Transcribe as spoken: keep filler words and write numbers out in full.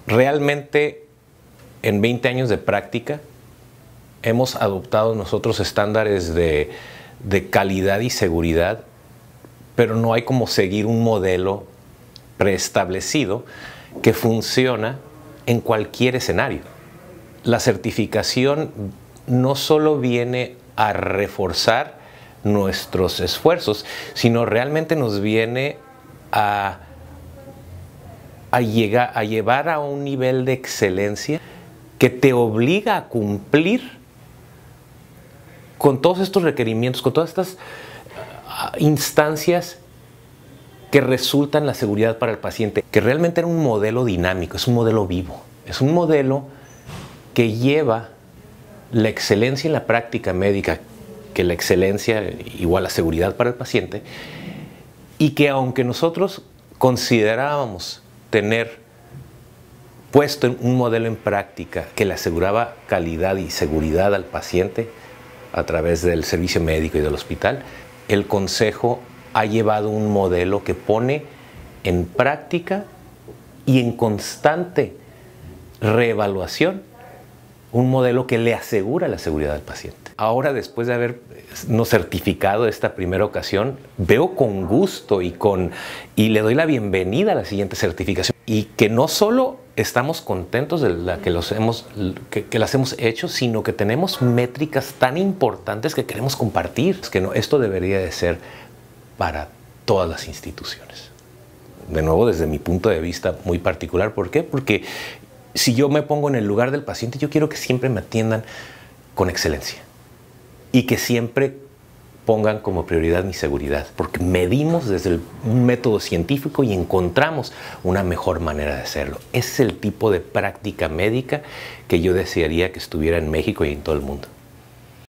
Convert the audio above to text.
Realmente, en veinte años de práctica, hemos adoptado nosotros estándares de, de calidad y seguridad, pero no hay como seguir un modelo preestablecido que funciona en cualquier escenario. La certificación no solo viene a reforzar nuestros esfuerzos, sino realmente nos viene a, a, llegar, a llevar a un nivel de excelencia que te obliga a cumplir con todos estos requerimientos, con todas estas uh, instancias que resultan la seguridad para el paciente, que realmente era un modelo dinámico, es un modelo vivo, es un modelo que lleva la excelencia en la práctica médica, que la excelencia igual a seguridad para el paciente, y que aunque nosotros considerábamos tener puesto un modelo en práctica que le aseguraba calidad y seguridad al paciente a través del servicio médico y del hospital, el Consejo ha llevado un modelo que pone en práctica y en constante reevaluación un modelo que le asegura la seguridad al paciente. Ahora, después de habernos certificado esta primera ocasión, veo con gusto y, con, y le doy la bienvenida a la siguiente certificación. Y que no solo estamos contentos de la que, los hemos, que, que las hemos hecho, sino que tenemos métricas tan importantes que queremos compartir. Es que no, esto debería de ser para todas las instituciones. De nuevo, desde mi punto de vista muy particular. ¿Por qué? Porque si yo me pongo en el lugar del paciente, yo quiero que siempre me atiendan con excelencia y que siempre pongan como prioridad mi seguridad, porque medimos desde el, un método científico y encontramos una mejor manera de hacerlo. Ese es el tipo de práctica médica que yo desearía que estuviera en México y en todo el mundo.